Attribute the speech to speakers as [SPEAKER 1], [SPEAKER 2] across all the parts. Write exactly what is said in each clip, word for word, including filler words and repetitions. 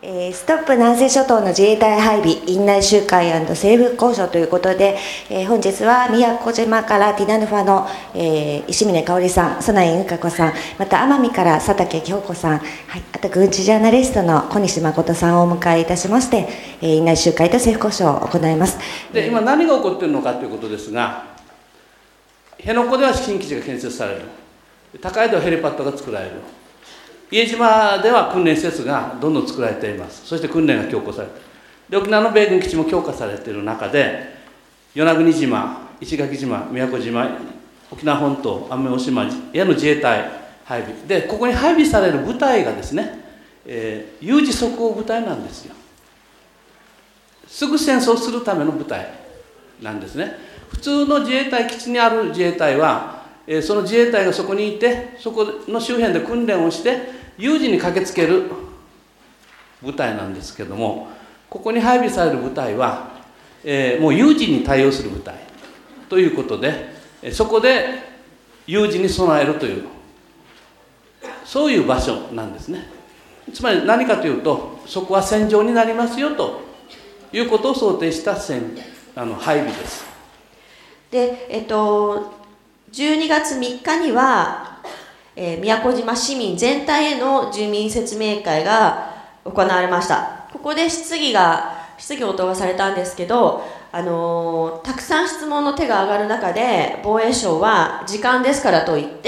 [SPEAKER 1] えー、ストップ南西諸島の自衛隊配備院内集会&政府交渉ということで、えー、本日は宮古島からティナヌファの、えー、石峰香織さん、曽内由香子さん、また奄美から佐竹京子さん、はい、あと軍事ジャーナリストの小西誠さんをお迎えいたしまして、えー、院内集会と政府交渉を行います。
[SPEAKER 2] で今何が起こっているのかということですが、辺野古では新基地が建設される、高井ではヘリパッドが作られる、伊江島では訓練施設がどんどん作られています。そして訓練が強化されている。で沖縄の米軍基地も強化されている中で、与那国島、石垣島、宮古島、沖縄本島、奄美大島への自衛隊配備で、ここに配備される部隊がですね、えー、有事即応部隊なんですよ。すぐ戦争するための部隊なんですね。普通の自衛隊基地にある自衛隊は、えー、その自衛隊がそこにいて、そこの周辺で訓練をして有事に駆けつける部隊なんですけども、ここに配備される部隊は、えー、もう有事に対応する部隊ということで、そこで有事に備えるという、そういう場所なんですね。つまり何かというと、そこは戦場になりますよということを想定した戦あの配備です。
[SPEAKER 3] で、えっと、じゅうにがつみっかには、えー、宮古島市民全体への住民説明会が行われました。ここで質疑が質疑応答がされたんですけど、あのー、たくさん質問の手が上がる中で防衛省は時間ですからと言って、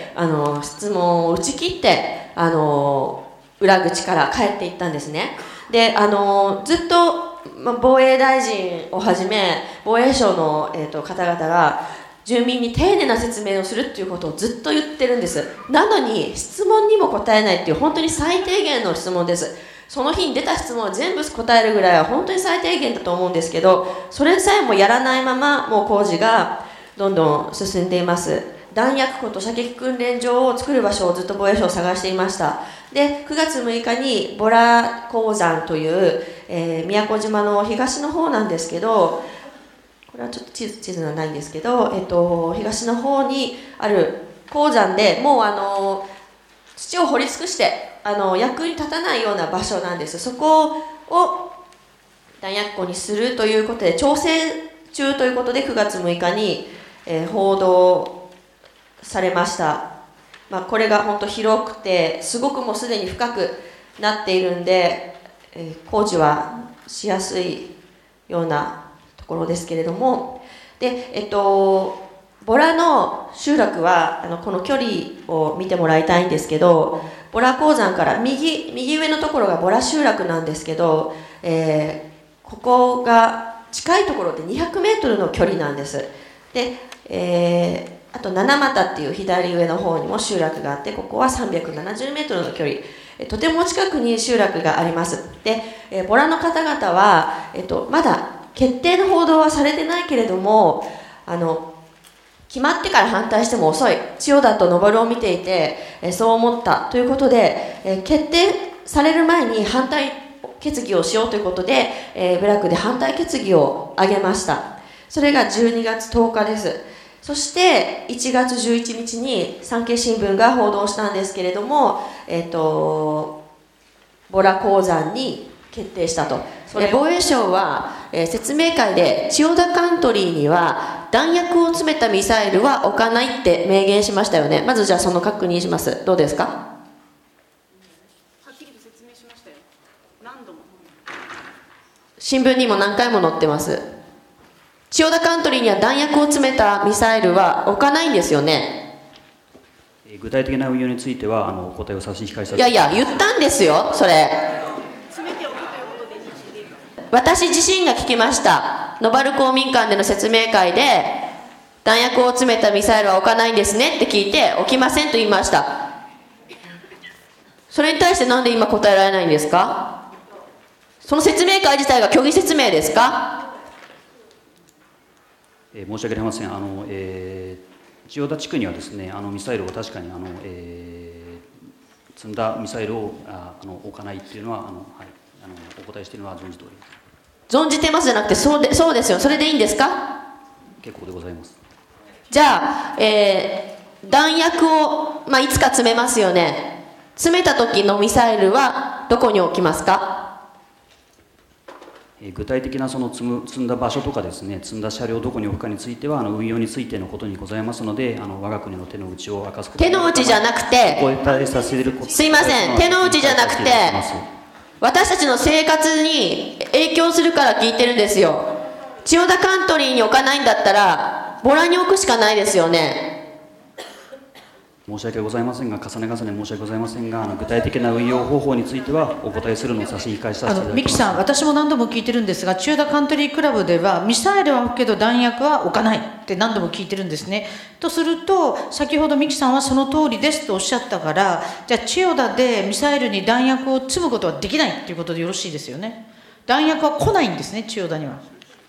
[SPEAKER 3] あのー、質問を打ち切って、あのー、裏口から帰っていったんですね。で、あのー、ずっと、ま、防衛大臣をはじめ防衛省の、えーと、方々が住民に丁寧な説明をするっていうことをずっと言ってるんです。なのに質問にも答えないっていう本当に最低限の質問です。その日に出た質問を全部答えるぐらいは本当に最低限だと思うんですけど、それさえもやらないままもう工事がどんどん進んでいます。弾薬庫と射撃訓練場を作る場所をずっと防衛省を探していました。で、くがつむいかにボラ鉱山という、えー、宮古島の東の方なんですけど、これはちょっと地図、地図がないんですけど、えっと、東の方にある鉱山でもうあの土を掘り尽くしてあの役に立たないような場所なんです。そこを弾薬庫にするということで調整中ということでくがつむいかに、えー、報道されました。まあ、これが本当広くてすごくもうすでに深くなっているんで、えー、工事はしやすいようなところですけれども、で、えっと、ボラの集落はあのこの距離を見てもらいたいんですけど、ボラ鉱山から右、右上のところがボラ集落なんですけど、えー、ここが近いところでにひゃくメートルの距離なんです。で、えー、あと七股っていう左上の方にも集落があって、ここはさんびゃくななじゅうメートルの距離、とても近くに集落があります。で、えー、ボラの方々は、えっと、まだ決定の報道はされてないけれども、あの決まってから反対しても遅い、千代田と昇を見ていて、えー、そう思ったということで、えー、決定される前に反対決議をしようということで、えー、部落で反対決議を挙げました。それがじゅうにがつとおかです。そしていちがつじゅういちにちに産経新聞が報道したんですけれども、えーと、ボラ鉱山に決定したと。それ防衛省は、えー、説明会で千代田カントリーには弾薬を詰めたミサイルは置かないって明言しましたよね。まずじゃあその確認します。どうですか？はっきりと説明しましたよ。何度も新聞にも何回も載ってます。千代田カントリーには弾薬を詰めたミサイルは置かないんですよね。
[SPEAKER 4] 具体的な運用についてはあのお答えを差し控えさせて。
[SPEAKER 3] いやいや言ったんですよ。それ私自身が聞きました。ノバル公民館での説明会で弾薬を詰めたミサイルは置かないんですねって聞いて、置きませんと言いました。それに対してなんで今答えられないんですか？その説明会自体が虚偽説明ですか？
[SPEAKER 4] えー、申し訳ありません。あの、えー、千代田地区にはですね、あのミサイルを確かにあの、えー、積んだミサイルをああの置かないっていうのはあの、はい、あのお答えしているのは存じております。
[SPEAKER 3] 存じてますじゃなくて、そうで、そうですよ。それでいいんですか？
[SPEAKER 4] 結構でございます。
[SPEAKER 3] じゃあ、えー、弾薬を、まあ、いつか詰めますよね。詰めた時のミサイルはどこに置きますか？
[SPEAKER 4] 具体的なその積む積んだ場所とかですね、積んだ車両をどこに置くかについてはあの運用についてのことにございますので、あの我が国の手の内を明かすこと
[SPEAKER 3] 手の内じゃなくて、
[SPEAKER 4] お答えさせること
[SPEAKER 3] すいません、手の内じゃなくて、私たちの生活に影響するから聞いてるんですよ。千代田カントリーに置かないんだったら、ボラに置くしかないですよね。
[SPEAKER 4] 申し訳ございませんが、重ね重ね申し訳ございませんが、あの具体的な運用方法についてはお答えするのを差し控えさせていただきます。
[SPEAKER 5] 三木さん、私も何度も聞いてるんですが、千代田カントリークラブではミサイルは置くけど弾薬は置かないって何度も聞いてるんですね。とすると、先ほど三木さんはその通りですとおっしゃったから、じゃあ千代田でミサイルに弾薬を積むことはできないということでよろしいですよね。弾薬は来ないんですね、千代田には。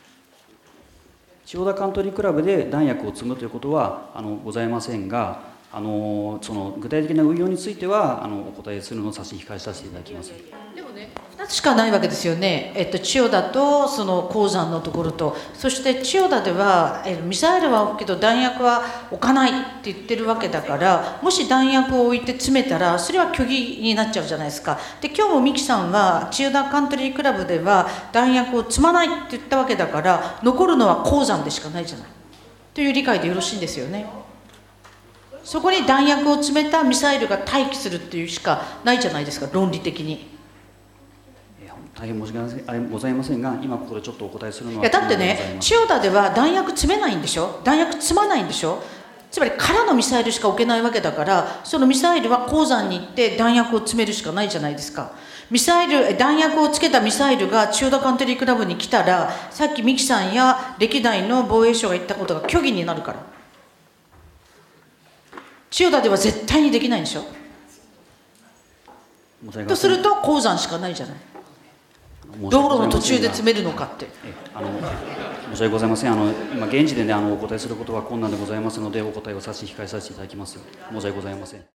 [SPEAKER 4] 千代田カントリークラブで弾薬を積むということはあのございませんが、あのその具体的な運用についてはあのお答えするのを差し控えさせていただきます。
[SPEAKER 5] でもね、ふたつしかないわけですよね、えっと、千代田とその鉱山のところと、そして千代田ではえミサイルは置くけど弾薬は置かないって言ってるわけだから、もし弾薬を置いて詰めたらそれは虚偽になっちゃうじゃないですか。で今日も三木さんは千代田カントリークラブでは弾薬を積まないって言ったわけだから、残るのは鉱山でしかないじゃないという理解でよろしいんですよね。そこに弾薬を詰めたミサイルが待機するっていうしかないじゃないですか、論理的に。
[SPEAKER 4] 大変申し訳ございませんが、今ここでちょっとお答えするのは。
[SPEAKER 5] いやだってね、千代田では弾薬詰めないんでしょ、弾薬積まないんでしょ、つまり空のミサイルしか置けないわけだから、そのミサイルは鉱山に行って弾薬を詰めるしかないじゃないですか。ミサイル弾薬をつけたミサイルが千代田カントリークラブに来たら、さっき三木さんや歴代の防衛省が言ったことが虚偽になるから。千代田では絶対にできないんでしょ。とすると鉱山しかないじゃない。道路の途中で詰めるのかって。
[SPEAKER 4] あの申し訳ございません。あの今現時点であのお答えすることは困難でございますので、お答えを差し控えさせていただきます。申し訳ございません。